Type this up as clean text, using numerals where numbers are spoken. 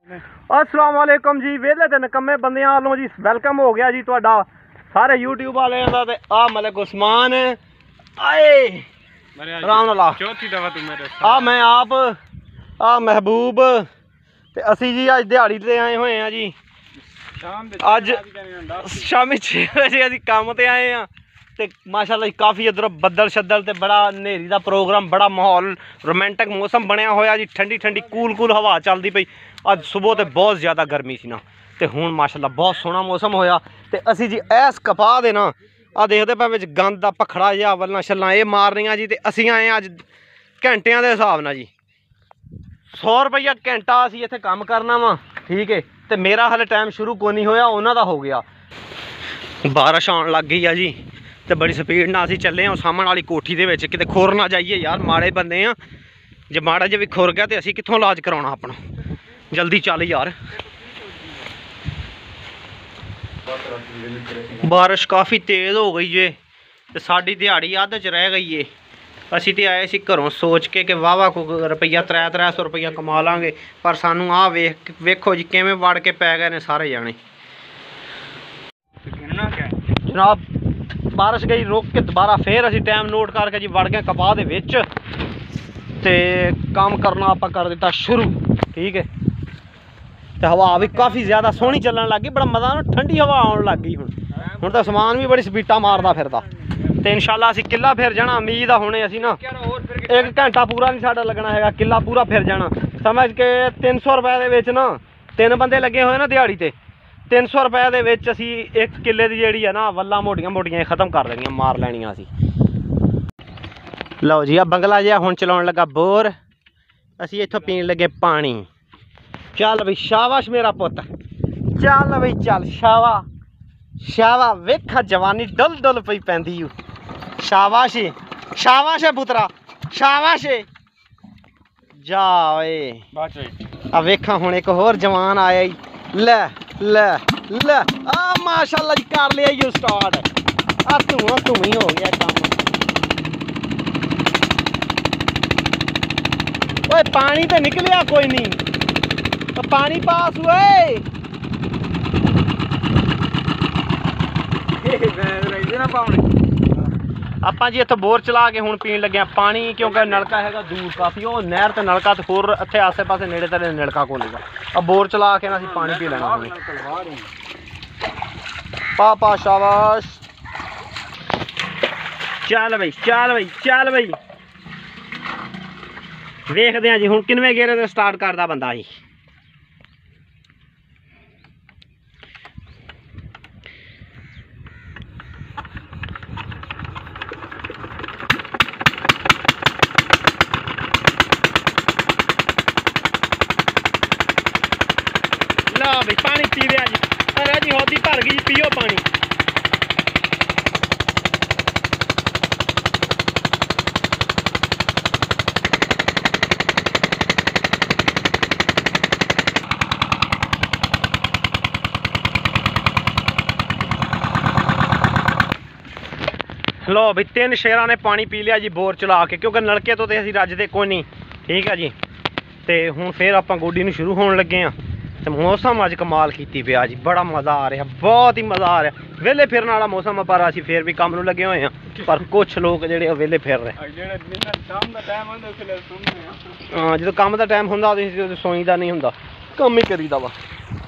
अस्सलाम वालेकुम जी। वेले ते नकम्मे बंदियां वालों जी वेलकम हो गया जी तुहाडा सारे यूट्यूब वालियां दा। ते आ मलिक उस्मान आए राम नाला चौथी दफा तू मेरे आ मैं आप आ महबूब ते असी जी अज दिहाड़ी ते आए हुए हैं जी। अज शामी 6 बजे असी काम ते आए हैं ते माशाल्लाह काफ़ी इधर बदल शदल ते बड़ा नेरी दा प्रोग्राम, बड़ा माहौल रोमांटिक मौसम बनया होया जी। ठंडी ठंडी कूल कूल हवा चलती पई। अज सुबह तो बहुत ज़्यादा गर्मी सी ना ते हुण माशाल्लाह बहुत सोहना मौसम होया। ते असी जी ऐस कपा दे ना आ देखते पे विच गंद दा पखड़ा जिहा वल्लां छल्लां ये मारनियां जी। ते असी आए अज घंटियां दे हिसाब नाल जी। 100 रुपया घंटा असी इत्थे काम करना वा, ठीक है। ते मेरा हाले टाइम शुरू कोई नहीं होया, उन्हां दा हो गया। बारिश आउण लग गई है जी ते बड़ी स्पीड नाल असी चले हैं सामने वाली कोठी दे विच। किते खुर ना जाइए यार, माड़े बंदे आ, जे माड़ा जे भी खुर गया तो असी कित्थों इलाज कराउणा अपना। जल्दी चल यार। बारिश काफ़ी तेज़ हो गई है तो साड़ी दिहाड़ी अद्ध च रह गई है। असी तो आए सी घरों सोच के कि वाह को रुपया 300 रुपया कमा लांगे, पर सानू आ वेखो जी किवें वड़ के पै गए ने सारे जाने। जनाब बारिश गई रुक के दोबारा फिर असी टाइम नोट करके जी वड़ गए कपा दे विच ते काम करना आपां कर दिता शुरू, ठीक है। तो हवा भी काफ़ी ज़्यादा सोहनी चलन लग गई, बड़ा मज़ा ना, ठंडी हवा आउण लग गई। हुण तो समान भी बड़ी स्पीटा मारदा फिरदा। तो इंशाल्लाह असी किला फिर जाना, उम्मीद आ हुणे असी ना 1 घंटा पूरा नहीं साडा लगना है, किला पूरा फिर जाना। समझ के 300 रुपए दे विच ना 3 बंदे लगे हुए ना दिहाड़ी ते 300 रुपए दे विच असी 1 किले दी जिहड़ी है ना वल्लां मोटियां मोटियां खत्म कर देनियां, मार लैनियां असी। लो जी आ बंगला जिहा हुण चलाउण लगा बोर, असी इत्थों पीण लगे पानी। चल बई शाबाश मेरा पुत, चल बई चल, शावा शावा। वेखा जवानी डुल डुल पई पैंदी। शाबाश शाबाश है पुत्रा, शाबाश जा ओए। आ वेखा हुण एक होर जवान आया ही। ले ले ले आ माशाल्लाह जी कर लिया यू स्टार्ट। आ तू ही हो गया काम। ओए पानी तो निकलिया कोई नहीं, तो पानी पास हुए। ਆਪਾਂ जी इत्थों बोर चला के हुण पीण लगे पानी, क्योंकि नलका है दूर काफ़ी। वो नहर ते नलका तो होर इत्थे आसे पासे नेड़े तेड़े नलका कोल हैगा। अब बोर चला के ना असीं पानी पी लेना। पापा शाबाश। चल बई चल बई चल बई। वेखदे हैं जी हुण किनवें गेरे ते स्टार्ट करदा बंदा ही। लो भाई पानी पी रहा जी। अरे जी होदी भर गई, पियो पानी। लो भाई 3 शेरां ने पानी पी लिया जी बोर चला के, क्योंकि नलके तो असीं रजदे कोई नहीं, ठीक है जी। तो हुण फिर आपां गोडी नूं शुरू होण लगे हैं। तो मौसम अज कमाल कीती पिया जी, बड़ा मज़ा आ रहा, बहुत ही मज़ा आ रहा। वेले फिरन वाला मौसम है, पर असीं फिर भी काम नूं लगे हुए हैं। पर कुछ लोग जिहड़े वेले फिर रहे। हाँ जो काम का टाइम हुंदा सोईदा नहीं हुंदा, काम ही करीदा वा।